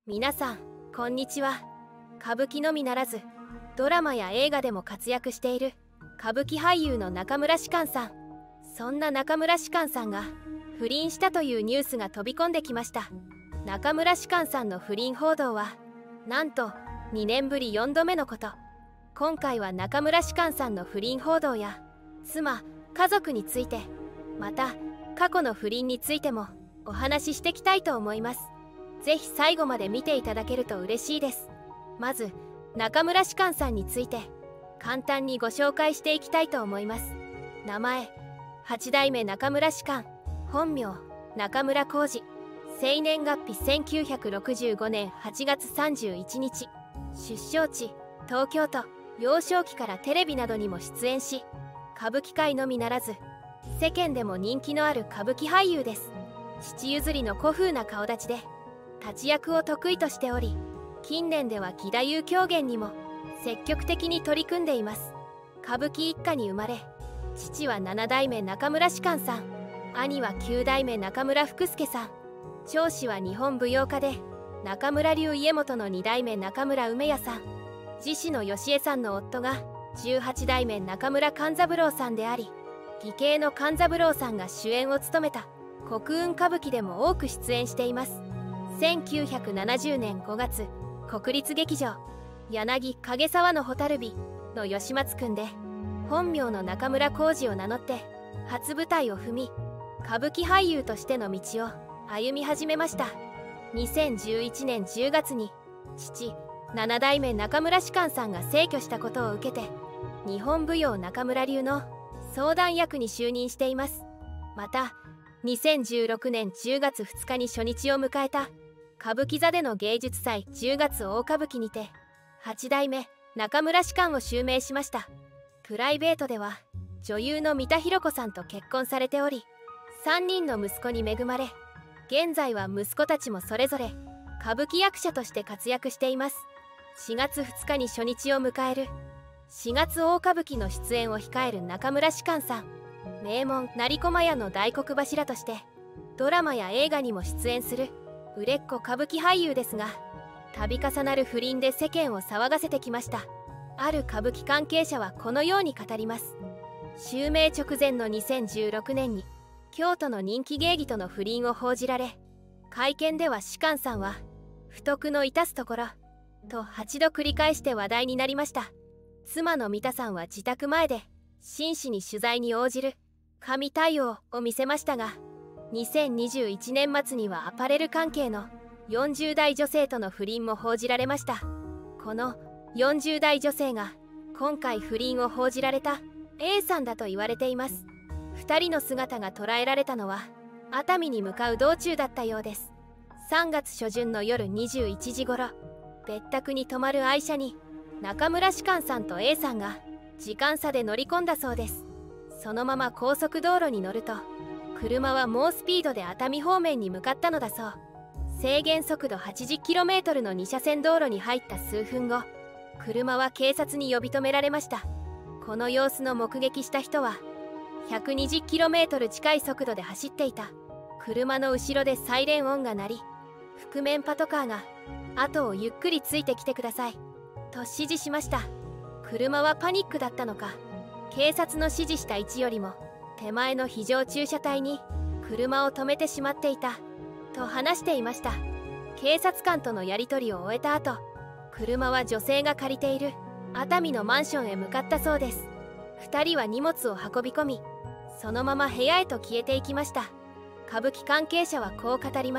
皆さんこんにちは。歌舞伎のみならずドラマや映画でも活躍している歌舞伎俳優の中村芝翫さん。そんな中村芝翫さんが不倫したというニュースが飛び込んできました。中村芝翫さんの不倫報道はなんと2年ぶり4度目のこと。今回は中村芝翫さんの不倫報道や妻・家族について、また過去の不倫についてもお話ししていきたいと思います。ぜひ最後まで見ていただけると嬉しいです。まず中村芝翫さんについて簡単にご紹介していきたいと思います。名前8代目中村芝翫、本名中村浩二、生年月日1965年8月31日、出生地東京都。幼少期からテレビなどにも出演し、歌舞伎界のみならず世間でも人気のある歌舞伎俳優です。父譲りの古風な顔立ちで立役を得意としており、近年では義太夫狂言にも積極的に取り組んでいます。歌舞伎一家に生まれ、父は7代目中村芝翫さん、兄は9代目中村福助さん、長子は日本舞踊家で中村流家元の2代目中村梅也さん、次子の吉江さんの夫が18代目中村勘三郎さんであり、義兄の勘三郎さんが主演を務めた国運歌舞伎でも多く出演しています。1970年5月、国立劇場柳影沢の蛍火の吉松くんで本名の中村浩二を名乗って初舞台を踏み、歌舞伎俳優としての道を歩み始めました。2011年10月に父7代目中村芝翫さんが逝去したことを受けて、日本舞踊中村流の相談役に就任しています。また2016年10月2日に初日を迎えた歌舞伎座での芸術祭10月大歌舞伎にて8代目中村芝翫を襲名しました。プライベートでは女優の三田寛子さんと結婚されており、3人の息子に恵まれ、現在は息子たちもそれぞれ歌舞伎役者として活躍しています。4月2日に初日を迎える4月大歌舞伎の出演を控える中村芝翫さん。名門成駒屋の大黒柱としてドラマや映画にも出演する売れっ子歌舞伎俳優ですが、度重なる不倫で世間を騒がせてきました。ある歌舞伎関係者はこのように語ります。襲名直前の2016年に京都の人気芸妓との不倫を報じられ、会見では芝翫さんは不徳の致すところと8度繰り返して話題になりました。妻の三田さんは自宅前で真摯に取材に応じる神対応を見せましたが、2021年末にはアパレル関係の40代女性との不倫も報じられました。この40代女性が今回不倫を報じられた A さんだと言われています。2人の姿が捉えられたのは熱海に向かう道中だったようです。3月初旬の夜21時頃、別宅に泊まる愛車に中村芝翫さんと A さんが時間差で乗り込んだそうです。そのまま高速道路に乗ると、車は猛スピードで熱海方面に向かったのだそう。制限速度 80km の2車線道路に入った数分後、車は警察に呼び止められました。この様子の目撃した人は、120km 近い速度で走っていた車の後ろでサイレン音が鳴り、覆面パトカーが後をゆっくりついてきてくださいと指示しました。車はパニックだったのか、警察の指示した位置よりも手前の非常駐車帯に車を止めてしまっていたと話していました。警察官とのやり取りを終えた後、車は女性が借りている熱海のマンションへ向かったそうです。2人は荷物を運び込み、そのまま部屋へと消えていきました。歌舞伎関係者はこう語ります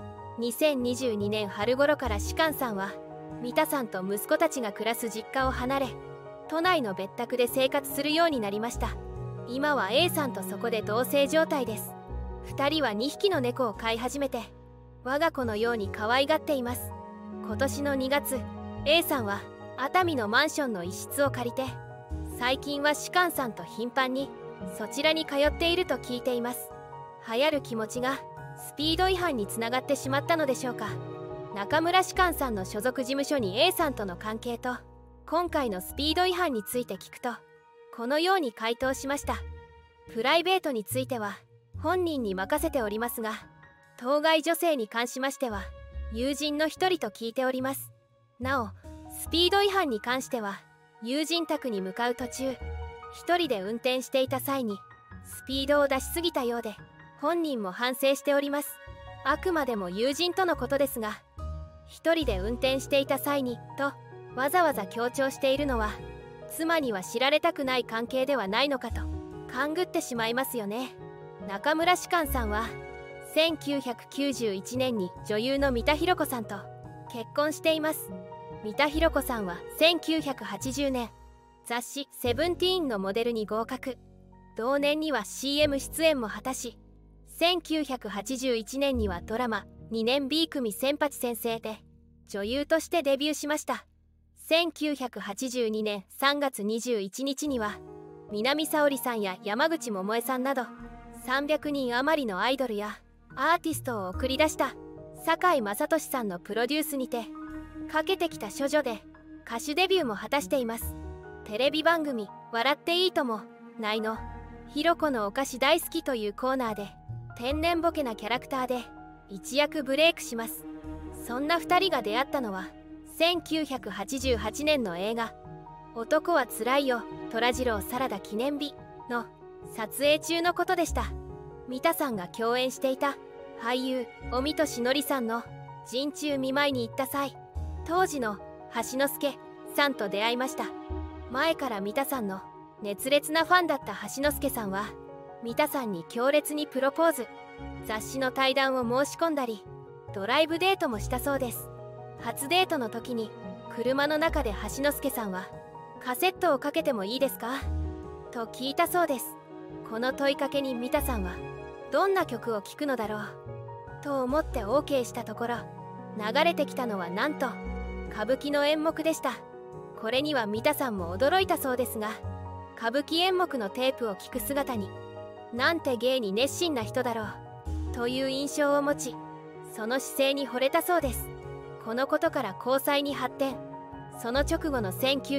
。2022年春頃から芝翫さんは三田さんと息子たちが暮らす実家を離れ、都内の別宅で生活するようになりました。今は A さんとそこで同棲状態です。2人は2匹の猫を飼い始めて我が子のように可愛がっています。今年の2月、 A さんは熱海のマンションの一室を借りて、最近は芝翫さんと頻繁にそちらに通っていると聞いています。流行る気持ちがスピード違反につながってしまったのでしょうか。中村芝翫さんの所属事務所に A さんとの関係と今回のスピード違反について聞くと、このように回答しました。プライベートについては本人に任せておりますが、当該女性に関しましては友人の一人と聞いております。なおスピード違反に関しては友人宅に向かう途中一人で運転していた際にスピードを出しすぎたようで本人も反省しております。あくまでも友人とのことですが、一人で運転していた際にとわざわざ強調しているのは妻には知られたくない関係ではないのかと勘ぐってしまいますよね。中村芝翫さんは1991年に女優の三田寛子さんと結婚しています。三田寛子さんは1980年雑誌「セブンティーン」のモデルに合格。同年には CM 出演も果たし、1981年にはドラマ「2年 B 組千八先生」で女優としてデビューしました。1982年3月21日には南沙織さんや山口百恵さんなど300人余りのアイドルやアーティストを送り出した堺雅俊さんのプロデュースにて「かけてきた処女」で歌手デビューも果たしています。テレビ番組「笑っていいとも」内の「ひろこのお菓子大好き」というコーナーで天然ボケなキャラクターで一躍ブレイクします。そんな2人が出会ったのは1988年の映画「男はつらいよ虎次郎サラダ記念日」の撮影中のことでした。三田さんが共演していた俳優尾身俊典さんの陣中見舞いに行った際、当時の橋之助さんと出会いました。前から三田さんの熱烈なファンだった橋之助さんは三田さんに強烈にプロポーズ、雑誌の対談を申し込んだりドライブデートもしたそうです。初デートの時に車の中で橋之助さんは「カセットをかけてもいいですか?」と聞いたそうです。この問いかけに三田さんはどんな曲を聴くのだろうと思って OK したところ、流れてきたのはなんと歌舞伎の演目でした。これには三田さんも驚いたそうですが、歌舞伎演目のテープを聴く姿になんて芸に熱心な人だろうという印象を持ち、その姿勢に惚れたそうです。このことから交際に発展。その直後の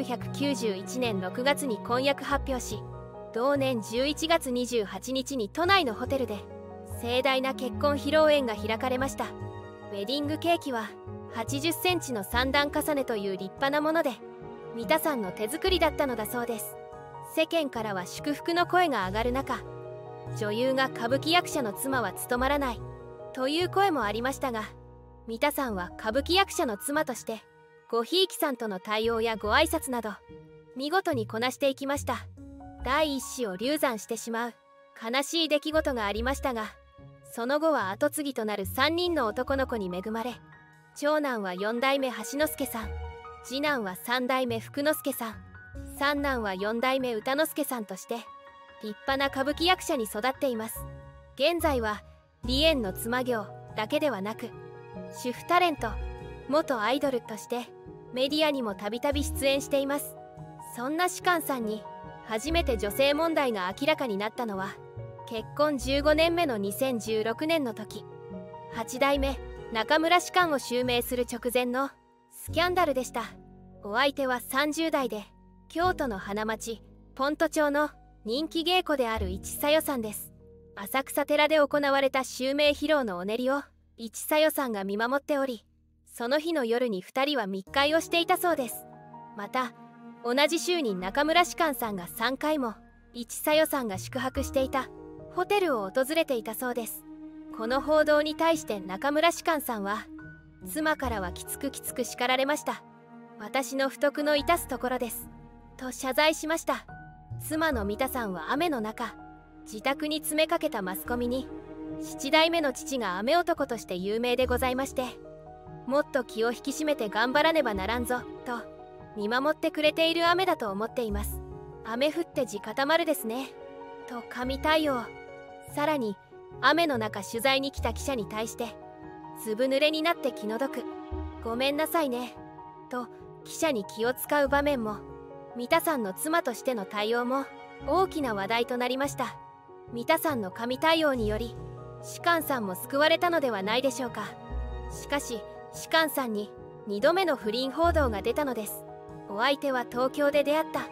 1991年6月に婚約発表し、同年11月28日に都内のホテルで盛大な結婚披露宴が開かれました。ウェディングケーキは80センチの3段重ねという立派なもので、三田さんの手作りだったのだそうです。世間からは祝福の声が上がる中、女優が歌舞伎役者の妻は務まらないという声もありましたが、三田さんは歌舞伎役者の妻としてごひいきさんとの対応やご挨拶など見事にこなしていきました。第一子を流産してしまう悲しい出来事がありましたが、その後は跡継ぎとなる3人の男の子に恵まれ、長男は4代目橋之助さん、次男は3代目福之助さん、三男は4代目歌之助さんとして立派な歌舞伎役者に育っています。現在は梨園の妻業だけではなく、主婦タレント、元アイドルとしてメディアにもたびたび出演しています。そんな芝翫さんに初めて女性問題が明らかになったのは結婚15年目の2016年の時、8代目中村芝翫を襲名する直前のスキャンダルでした。お相手は30代で京都の花街ポント町の人気芸妓である市小夜さんです。浅草寺で行われた襲名披露のお練りを市小夜さんが見守っており、その日の夜に2人は密会をしていたそうです。また同じ週に中村芝翫さんが3回も市小夜さんが宿泊していたホテルを訪れていたそうです。この報道に対して中村芝翫さんは、妻からはきつく叱られました。私の不徳の致すところですと謝罪しました。妻の三田さんは雨の中、自宅に詰めかけたマスコミに、7代目の父が雨男として有名でございまして、もっと気を引き締めて頑張らねばならんぞと見守ってくれている雨だと思っています。雨降って地固まるですねと神対応。さらに雨の中取材に来た記者に対して、ずぶ濡れになって気の毒、ごめんなさいねと記者に気を使う場面も、三田さんの妻としての対応も大きな話題となりました。三田さんの神対応により芝翫さんも救われたのではないでしょうか。しかし芝翫さんに2度目の不倫報道が出たのです。お相手は東京で出会った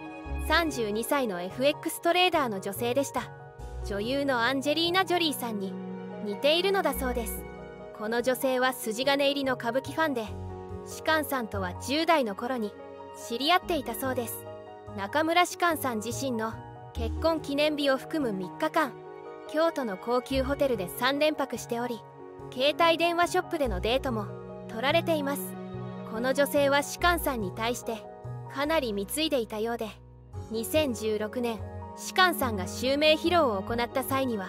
32歳の FX トレーダーの女性でした。女優のアンジェリーナ・ジョリーさんに似ているのだそうです。 この女性は筋金入りの歌舞伎ファンで、芝翫さんとは10代の頃に知り合っていたそうです。中村芝翫さん自身の結婚記念日を含む3日間、京都の高級ホテルで3連泊しており、携帯電話ショップでのデートも取られています。この女性は芝翫さんに対してかなり貢いでいたようで、2016年芝翫さんが襲名披露を行った際には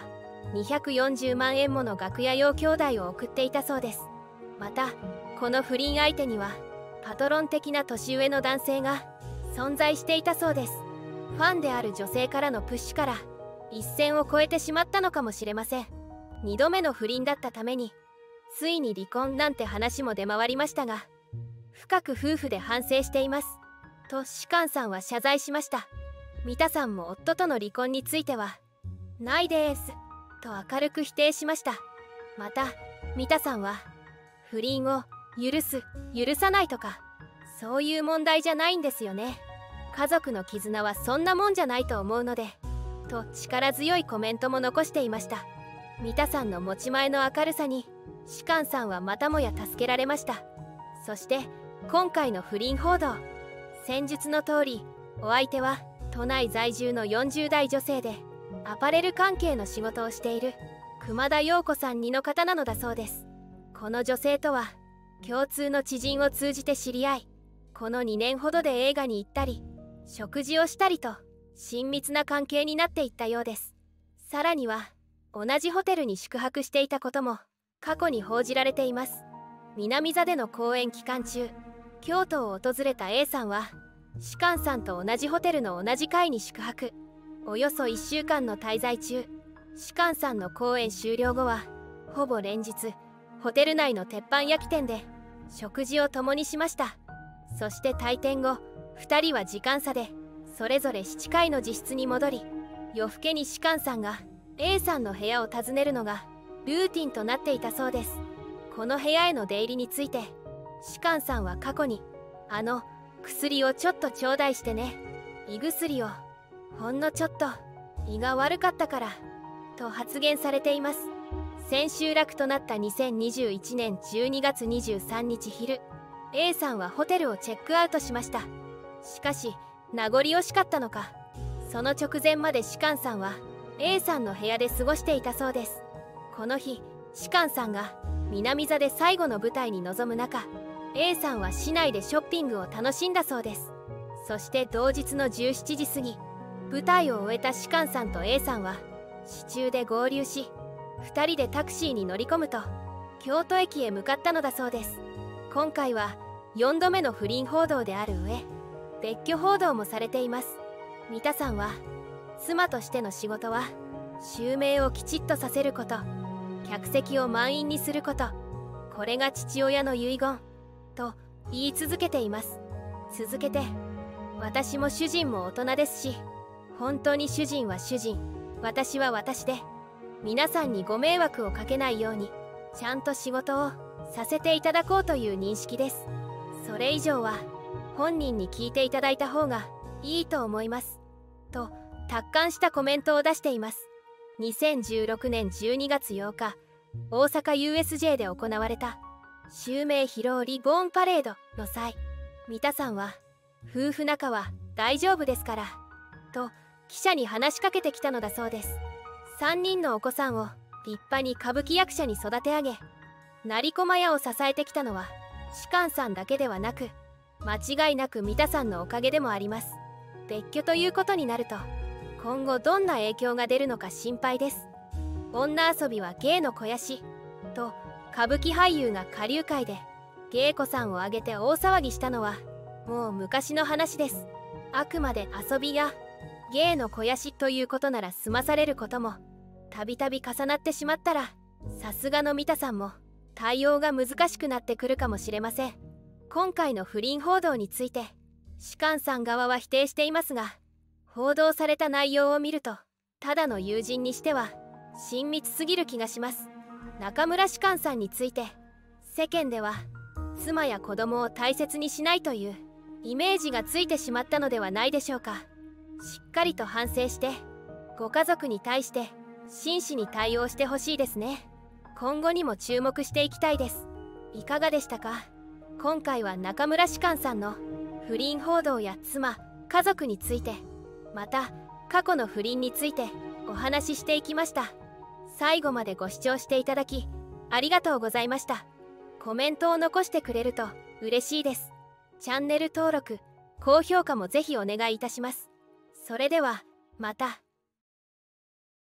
240万円もの楽屋用兄弟を送っていたそうです。またこの不倫相手にはパトロン的な年上の男性が存在していたそうです。ファンである女性からのプッシュから一線を越えてしまったのかもしれません。2度目の不倫だったためについに離婚なんて話も出回りましたが、深く夫婦で反省していますと芝翫さんは謝罪しました。三田さんも夫との離婚についてはないですと明るく否定しました。また三田さんは不倫を許す許さないとかそういう問題じゃないんですよね、家族の絆はそんなもんじゃないと思うのでと力強いコメントも残していました。三田さんの持ち前の明るさに芝翫さんはまたもや助けられました。そして今回の不倫報道、先日の通りお相手は都内在住の40代女性でアパレル関係の仕事をしている熊田曜子さん2の方なのだそうです。この女性とは共通の知人を通じて知り合い、この2年ほどで映画に行ったり食事をしたりと親密な関係になっていったようです。さらには同じホテルに宿泊していたことも過去に報じられています。南座での公演期間中、京都を訪れた A さんは芝翫さんと同じホテルの同じ階に宿泊。およそ1週間の滞在中、芝翫さんの公演終了後はほぼ連日ホテル内の鉄板焼き店で食事を共にしました。そして退店後、2人は時間差でそれぞれ7階の自室に戻り、夜更けに芝翫さんが A さんの部屋を訪ねるのがルーティンとなっていたそうです。この部屋への出入りについて芝翫さんは過去に薬をちょっとちょうだいしてね、胃薬をほんのちょっと胃が悪かったからと発言されています。千秋楽となった2021年12月23日昼、 A さんはホテルをチェックアウトしました。しかし名残惜しかったのか、その直前まで芝翫さんは A さんの部屋で過ごしていたそうです。この日、芝翫さんが南座で最後の舞台に臨む中、 A さんは市内でショッピングを楽しんだそうです。そして同日の17時過ぎ、舞台を終えた芝翫さんと A さんは市中で合流し、2人でタクシーに乗り込むと京都駅へ向かったのだそうです。今回は4度目の不倫報道である上、別居報道もされています。三田さんは妻としての仕事は襲名をきちっとさせること、客席を満員にすること、これが父親の遺言と言い続けています。続けて、私も主人も大人ですし、本当に主人は主人、私は私で、皆さんにご迷惑をかけないようにちゃんと仕事をさせていただこうという認識です。それ以上は本人に聞いていただいた方がいいと思いますと達観したコメントを出しています。2016年12月8日、大阪 USJ で行われた襲名披露リボーンパレードの際、三田さんは夫婦仲は大丈夫ですからと記者に話しかけてきたのだそうです。3人のお子さんを立派に歌舞伎役者に育て上げ、成駒屋を支えてきたのは芝翫さんだけではなく、間違いなく三田さんのおかげでもあります。別居ということになると今後どんな影響が出るのか心配です。女遊びは芸の肥やしと歌舞伎俳優が下流会で芸子さんを挙げて大騒ぎしたのはもう昔の話です。あくまで遊びや芸の肥やしということなら済まされることもたびたび重なってしまったら、さすがの三田さんも対応が難しくなってくるかもしれません。今回の不倫報道について芝翫さん側は否定していますが、報道された内容を見るとただの友人にしては親密すぎる気がします。中村芝翫さんについて世間では妻や子供を大切にしないというイメージがついてしまったのではないでしょうか。しっかりと反省してご家族に対して真摯に対応してほしいですね。 今後にも注目していきたいです。いかがでしたか？今回は中村士官さんの不倫報道や妻、家族について、また過去の不倫についてお話ししていきました。最後までご視聴していただきありがとうございました。コメントを残してくれると嬉しいです。チャンネル登録、高評価もぜひお願いいたします。それではまた。